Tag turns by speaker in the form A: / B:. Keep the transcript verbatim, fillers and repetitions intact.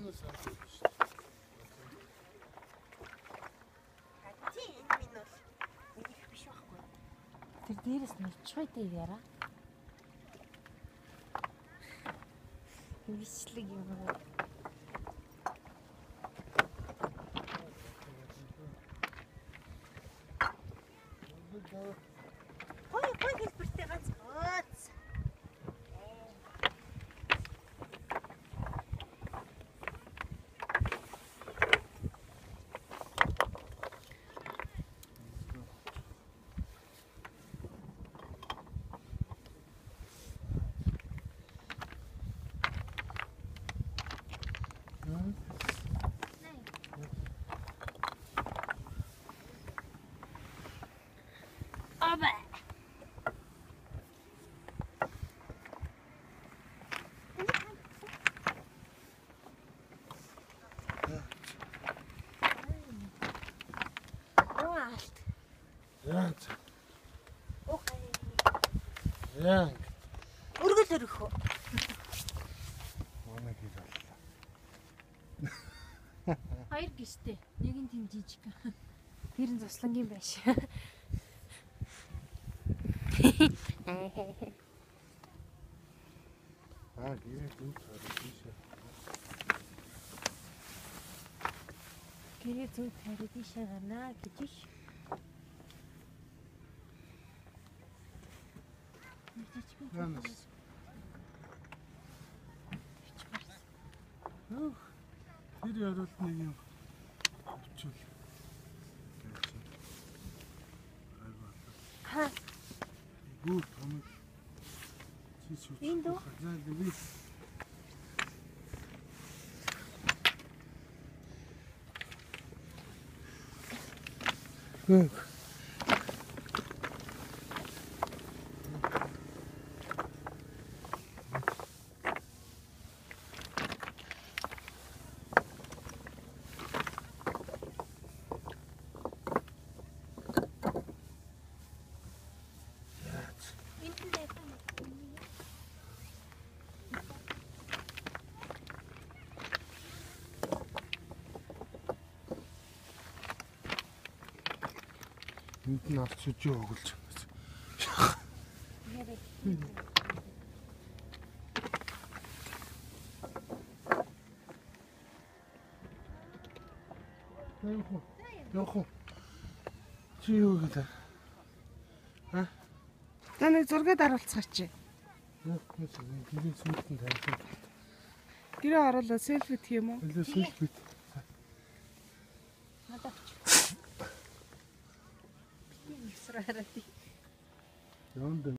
A: Янаас авсан шүү.
B: Тийм энэ минь бол нэг их биш байхгүй.
C: Тэр дээрээс нурчгүй дээ яра. Бичлэг юм уу?
B: Хой хой хэлбэртэй ганц ооц. Аба. Уалт.
A: Янз.
B: Окей.
A: Янз.
B: Өргөл өрөх үү?
A: Манай гэр боллоо.
C: Хоёр гистэй. Нэг нь тийм жижиг. Тэр нь цуслангийн байш.
A: Аа гэрээ зүг хараад тийш.
C: Гэрээ зүг тариад ийшээ гарнаа гэж иш.
A: Янаас. Өх. Тэр ярууд нэг юм өчүүл.
C: Ха.
A: Гүр томог. Чич үч.
C: Энд үү?
A: За би. Гүр. Энд нь авч үжи өгүүлж байна. Явах уу? Явах уу? Чи юу гэдэг? Ха?
D: За нэг зургийг харуулцгаач чи.
A: Явах гэсэн. Гэрээ сүйдэн тавьсан.
D: Гэрээ оруулаад селфи гэх юм уу?
A: Хэлээ сүйд бит.
C: Надад ч. Тийм ихсраараа тий.
A: Яонд